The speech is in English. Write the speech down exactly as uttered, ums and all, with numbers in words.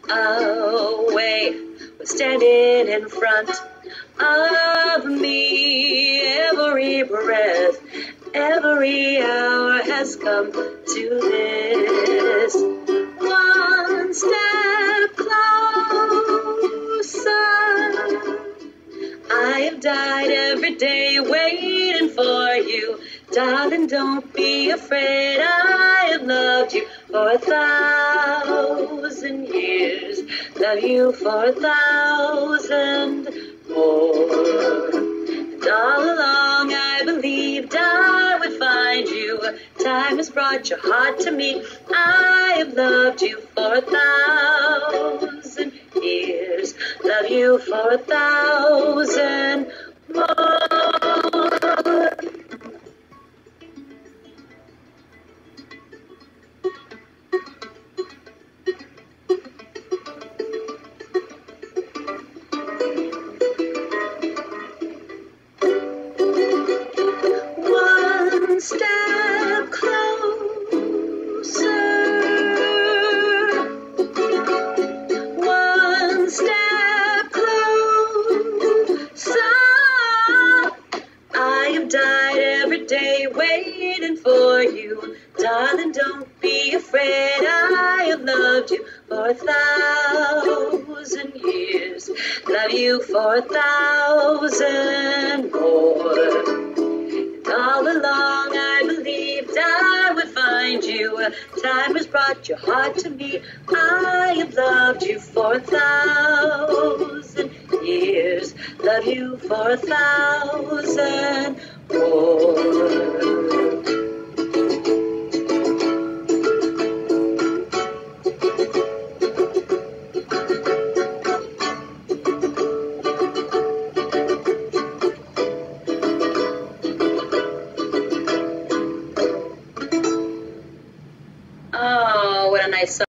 away was standing in front of me. Every breath, every hour has come to this. One step closer. I have died every day waiting for you. Darling, don't be afraid. I have loved you for a thousand years. Love you for a thousand more. And all along I believed I would find you. Time has brought your heart to me. I have loved you for a thousand years. Love you for a thousand more. One step closer. One step closer. I have died every day waiting for you. Darling, don't be afraid. I have loved you for a thousand years. Love you for a thousand more. All along I believed I would find you. Time has brought your heart to me. I have loved you for a thousand years. Love you for a thousand more. Oh, what a nice song.